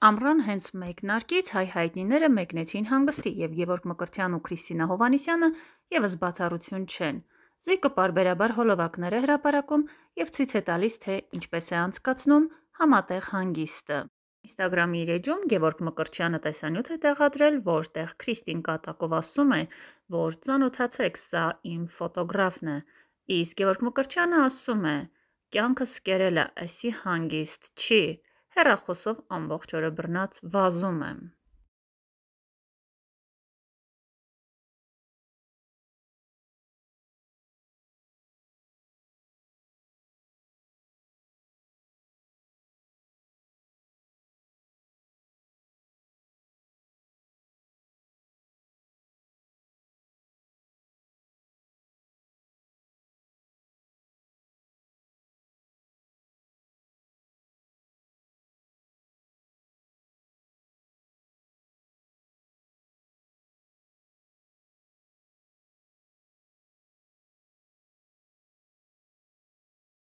Ամռան հենց մեկնարկից հայ հայտնիները մեկնեցին հանգստի, և Գևորգ Մկրտչյանն ու Քրիստինա Հովհաննիսյանը ևս բացառություն չեն։ Զույգը պարբերաբար հոլովակներ է հրապարակում և ցույց է տալիս, թե ինչպես է անցկացնում համատեղ հանգիստը։ Ինստագրամի իր էջում Գևորգ Մկրտչյանը տեսանյութ է տեղադրել, որտեղ Քրիստին կատակով ասում է, որ «Ծանոթացեք, սա իմ ֆոտոգրաֆն է», իսկ Գևորգ Մկրտչյանը ասում է. «Կյանքս կերել ա, էսի հանգիստ չի, հեռախոսով ամբողջ օրը բռնած վազում եմ»։